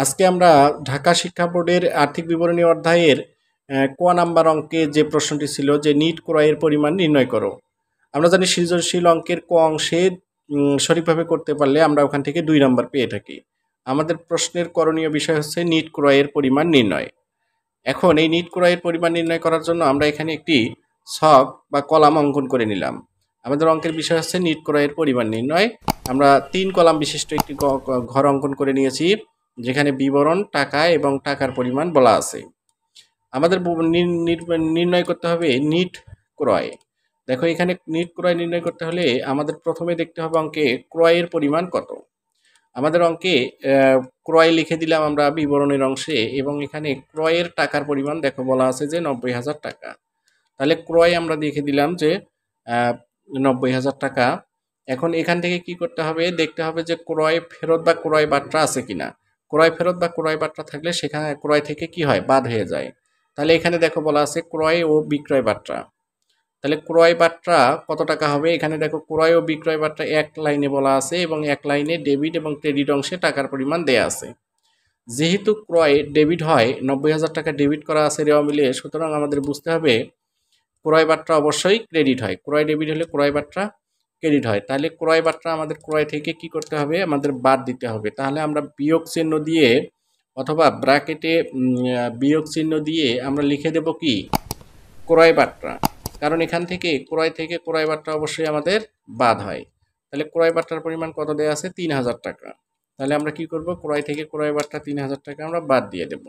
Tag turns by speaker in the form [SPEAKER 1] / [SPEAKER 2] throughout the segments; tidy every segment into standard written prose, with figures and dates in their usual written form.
[SPEAKER 1] আজকে আমরা ঢাকা শিক্ষা বোর্ডের আর্থিক বিবরণী অধ্যায়ের ক নাম্বার অঙ্কে যে প্রশ্নটি ছিল যে নিট ক্রয়ের পরিমাণ নির্ণয় করো। আমরা জানি সৃজনশীল অঙ্কের ক অংশে সঠিকভাবে করতে পারলে আমরা ওখান থেকে 2 নাম্বার পেয়ে থাকি। আমাদের প্রশ্নের করণীয় বিষয় হচ্ছে নিট ক্রয়ের পরিমাণ নির্ণয়। এখন এই নিট ক্রয়ের পরিমাণ নির্ণয় করার জন্য আমরা এখানে একটি ছক বা কলাম অঙ্কন করে নিলাম। আমাদের অঙ্কের বিষয় হচ্ছে নিট ক্রয়ের পরিমাণ নির্ণয়। আমরা 3 কলাম বিশিষ্ট একটি ঘর অঙ্কন করে নিয়েছি, যেখানে বিবরণ, টাকা এবং টাকার পরিমাণ বলা আছে। আমাদের নির্ণয় করতে হবে নিট ক্রয়। দেখো এখানে নিট ক্রয় নির্ণয় করতে হলে আমাদের প্রথমে দেখতে হবে অঙ্কে ক্রয়ের পরিমাণ কত। আমাদের অঙ্কে ক্রয় লিখে দিলাম আমরা বিবরণের অংশে, এবং এখানে ক্রয়ের টাকার পরিমাণ দেখো বলা আছে যে 90,000 টাকা। তাহলে ক্রয় আমরা লিখে দিলাম যে 90,000 টাকা। এখন এখান থেকে কি করতে হবে, দেখতে হবে যে ক্রয় ফেরত বা ক্রয় বাট্টা আছে কিনা। ক্রয় ফেরত বা ক্রয় বাট্টা থাকলে সেখানে ক্রয় থেকে কি হয়, বাদ হয়ে যায়। তাহলে এখানে দেখো বলা আছে ক্রয় ও বিক্রয় বাট্টা। তাহলে ক্রয় বাট্টা কত টাকা হবে, এখানে দেখো ক্রয় ও বিক্রয় বাট্টা এক লাইনে বলা আছে এবং এক লাইনে ডেবিট এবং ক্রেডিট অংশে টাকার পরিমাণ দেয়া আছে। যেহেতু ক্রয় ডেবিট হয়, 90,000 টাকা ডেবিট করা আছে রেওয়া মিলিয়ে, সুতরাং আমাদের বুঝতে হবে ক্রয় বাট্টা অবশ্যই ক্রেডিট হয়। ক্রয় ডেবিট হলে ক্রয় বাট্টা ক্রেডিট হয়। তাহলে ক্রয় বাট্টা আমাদের ক্রয় থেকে কি করতে হবে, আমাদের বাদ দিতে হবে। তাহলে আমরা বিয়োগ চিহ্ন দিয়ে অথবা ব্র্যাকেটে বিয়োগ চিহ্ন দিয়ে আমরা লিখে দেব কি, ক্রয় বাট্টা। কারণ এখান থেকে ক্রয় বাট্টা অবশ্যই আমাদের বাদ হয়। তাহলে ক্রয় বাট্টার পরিমাণ কত দেওয়া আছে, 3,000 টাকা। তাহলে আমরা কি করব, ক্রয় থেকে ক্রয় বাট্টা 3,000 টাকা আমরা বাদ দিয়ে দেব।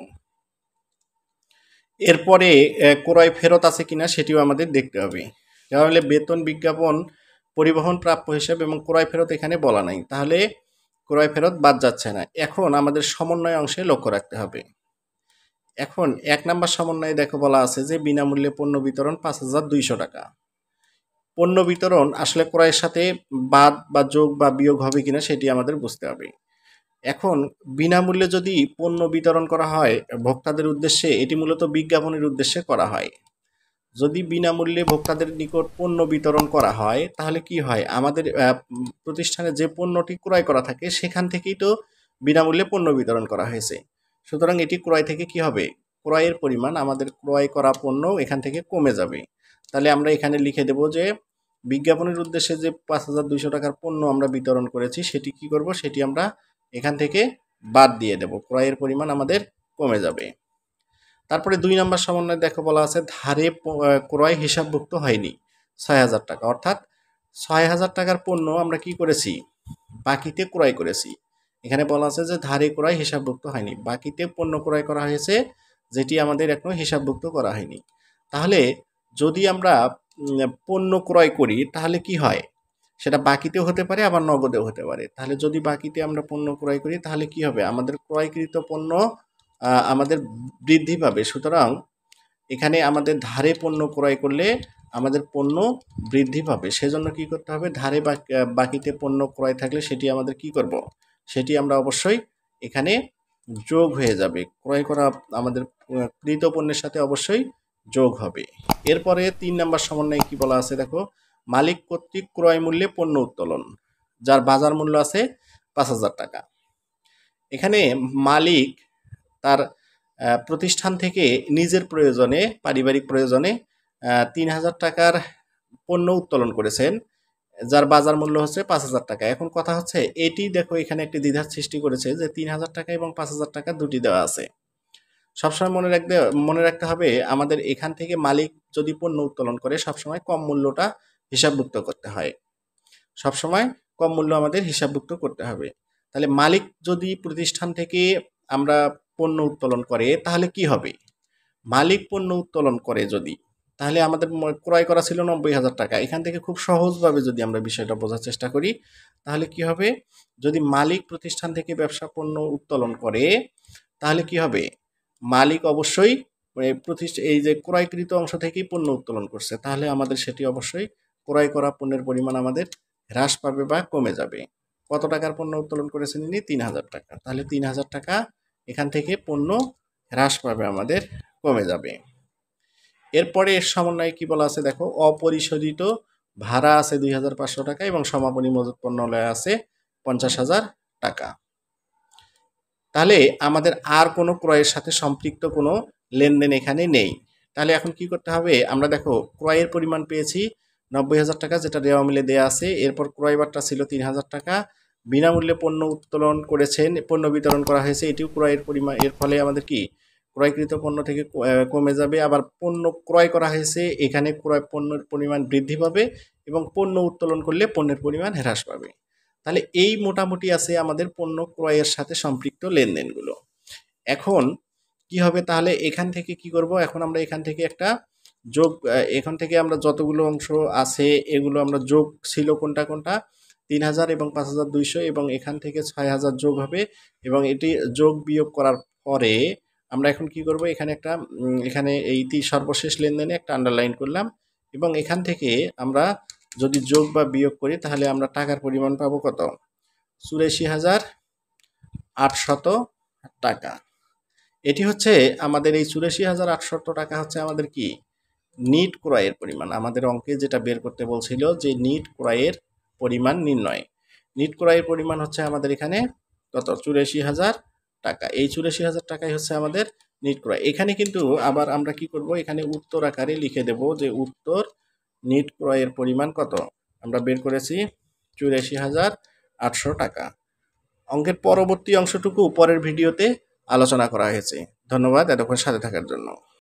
[SPEAKER 1] এরপরে ক্রয় ফেরত আছে কিনা সেটিও আমাদের দেখতে হবে। তাহলে বেতন, বিজ্ঞাপন, পরিবহন, প্রাপ্য হিসাব এবং ক্রয় ফেরত এখানে বলা নাই, তাহলে ক্রয় ফেরত বাদ যাচ্ছে না। এখন আমাদের সমন্বয় অংশে লক্ষ্য রাখতে হবে। এখন 1 নাম্বার সমন্বয়ে দেখো বলা আছে যে বিনামূল্যে পণ্য বিতরণ 5,200 টাকা। পণ্য বিতরণ আসলে ক্রয়ের সাথে বাদ বা যোগ বা বিয়োগ হবে কিনা সেটি আমাদের বুঝতে হবে। এখন বিনামূল্যে যদি পণ্য বিতরণ করা হয় ভোক্তাদের উদ্দেশ্যে, এটি মূলত বিজ্ঞাপনের উদ্দেশ্যে করা হয়। যদি বিনামূল্যে ভোক্তাদের নিকট পণ্য বিতরণ করা হয় তাহলে কি হয়, আমাদের প্রতিষ্ঠানে যে পণ্যটি ক্রয় করা থাকে সেখান থেকেই তো বিনামূল্যে পণ্য বিতরণ করা হয়েছে। সুতরাং এটি ক্রয় থেকে কি হবে, ক্রয়ের পরিমাণ আমাদের ক্রয় করা পণ্য এখান থেকে কমে যাবে। তাহলে আমরা এখানে লিখে দেব যে বিজ্ঞাপনের উদ্দেশ্যে যে 5,200 টাকার পণ্য আমরা বিতরণ করেছি সেটি কি করব, সেটি আমরা এখান থেকে বাদ দিয়ে দেব, ক্রয়ের পরিমাণ আমাদের কমে যাবে। তারপরে 2 নাম্বার সমন্বয়ে দেখো বলা আছে ধারে ক্রয় হিসাবভুক্ত হয়নি 6,000 টাকা। অর্থাৎ 6,000 টাকার পণ্য আমরা কি করেছি, বাকিতে ক্রয় করেছি। এখানে বলা আছে যে ধারে ক্রয় হিসাবভুক্ত হয়নি, বাকিতে পণ্য ক্রয় করা হয়েছে যেটি আমাদের এখনো হিসাবভুক্ত করা হয়নি। তাহলে যদি আমরা পণ্য ক্রয় করি তাহলে কি হয়, সেটা বাকিতেও হতে পারে আবার নগদেও হতে পারে। তাহলে যদি বাকিতে আমরা পণ্য ক্রয় করি তাহলে কি হবে, আমাদের ক্রয়কৃত পণ্য আমাদের বৃদ্ধি পাবে। সুতরাং এখানে আমাদের ধারে পণ্য ক্রয় করলে আমাদের পণ্য বৃদ্ধি পাবে। সেজন্য কি করতে হবে, ধারে বাকিতে পণ্য ক্রয় থাকলে সেটি আমাদের কি করব, সেটি আমরা অবশ্যই এখানে যোগ হয়ে যাবে। ক্রয় করা আমাদের কৃত পণ্যের সাথে অবশ্যই যোগ হবে। এরপরে 3 নাম্বার সমন্বয়ে কি বলা আছে দেখো, মালিক কর্তৃক ক্রয় মূল্যে পণ্য উত্তোলন যার বাজার মূল্য আছে 5,000 টাকা। এখানে মালিক তার প্রতিষ্ঠান থেকে নিজের প্রয়োজনে, পারিবারিক প্রয়োজনে 3,000 টাকার পণ্য উত্তোলন করেছেন যার বাজার মূল্য হচ্ছে 5,000 টাকা। এখন কথা হচ্ছে এটি দেখো এখানে একটি দ্বিধার সৃষ্টি করেছে যে 3,000 টাকা এবং 5,000 টাকা দুটি দেওয়া আছে। সবসময় মনে রাখতে হবে আমাদের এখান থেকে মালিক যদি পণ্য উত্তোলন করে সবসময় কম মূল্যটা হিসাবভুক্ত করতে হয়, সবসময় কম মূল্য আমাদের হিসাবভুক্ত করতে হবে। তাহলে মালিক যদি প্রতিষ্ঠান থেকে আমরা পণ্য উত্তোলন করে তাহলে কি হবে, মালিক পণ্য উত্তোলন করে যদি, তাহলে আমাদের ক্রয় করা ছিল 90,000 টাকা। এখান থেকে খুব সহজভাবে যদি আমরা বিষয়টা বোঝার চেষ্টা করি তাহলে কি হবে, যদি মালিক প্রতিষ্ঠান থেকে ব্যবসা পণ্য উত্তোলন করে তাহলে কি হবে, মালিক অবশ্যই এই যে ক্রয়কৃত অংশ থেকেই পণ্য উত্তোলন করছে, তাহলে আমাদের সেটি অবশ্যই ক্রয় করা পণ্যের পরিমাণ আমাদের হ্রাস পাবে বা কমে যাবে। কত টাকার পণ্য উত্তোলন করেছেন ইনি, 3,000 টাকা। তাহলে 3,000 টাকা এখান থেকে পণ্য হ্রাস পাবে আমাদের, কমে যাবে। এরপরে এর সমন্বয়ে কি বলা আছে দেখো, অপরিশোধিত ভাড়া আছে 2,500 টাকা এবং সমাপনী মজুত পণ্যালয় আছে 50,000 টাকা। তাহলে আমাদের আর কোনো ক্রয়ের সাথে সম্পৃক্ত কোনো লেনদেন এখানে নেই। তাহলে এখন কি করতে হবে, আমরা দেখো ক্রয়ের পরিমাণ পেয়েছি 90,000 টাকা, যেটা দেওয়া মিলে দেওয়া আছে। এরপর ক্রয় বার্তা ছিল 3,000 টাকা। বিনামূল্যে পণ্য উত্তোলন করেছেন, পণ্য বিতরণ করা হয়েছে, এটিও ক্রয়ের পরিমাণ। এর ফলে আমাদের কি ক্রয়কৃত পণ্য থেকে কমে যাবে। আবার পণ্য ক্রয় করা হয়েছে, এখানে ক্রয় পণ্যের পরিমাণ বৃদ্ধি পাবে এবং পণ্য উত্তোলন করলে পণ্যের পরিমাণ হ্রাস পাবে। তাহলে এই মোটামুটি আছে আমাদের পণ্য ক্রয়ের সাথে সম্পৃক্ত লেনদেনগুলো। এখন কি হবে, তাহলে এখান থেকে কি করব, এখন আমরা এখান থেকে একটা যোগ, এখান থেকে আমরা যতগুলো অংশ আছে এগুলো আমরা যোগ ছিল কোনটা কোনটা 3,000 এবং 5,200, এবং এখান থেকে 6,000 যোগ হবে। এবং এটি যোগ বিয়োগ করার পরে আমরা এখন কি করব, এখানে একটা এখানে এই সর্বশেষ লেনদেনে একটা আন্ডারলাইন করলাম। এবং এখান থেকে আমরা যদি যোগ বা বিয়োগ করি তাহলে আমরা টাকার পরিমাণ পাবো কত, 84,800 টাকা। এটি হচ্ছে আমাদের এই 84,800 টাকা হচ্ছে আমাদের কি নিট ক্রয়ের পরিমাণ। আমাদের অঙ্কে যেটা বের করতে বলছিল যে নিট ক্রয়ের পরিমাণ নির্ণয়। নিট ক্রয়ের পরিমাণ হচ্ছে আমাদের এখানে কত, 84,000 টাকা। এই 84,000 টাকাই হচ্ছে আমাদের নিট ক্রয়। এখানে কিন্তু আবার আমরা কি করব, এখানে উত্তর আকারে লিখে দেব যে উত্তর নিট ক্রয়ের পরিমাণ কত, আমরা বের করেছি 84,800 টাকা। অঙ্কের পরবর্তী অংশটুকু পরের ভিডিওতে আলোচনা করা হয়েছে। ধন্যবাদ এতক্ষণ সাথে থাকার জন্য।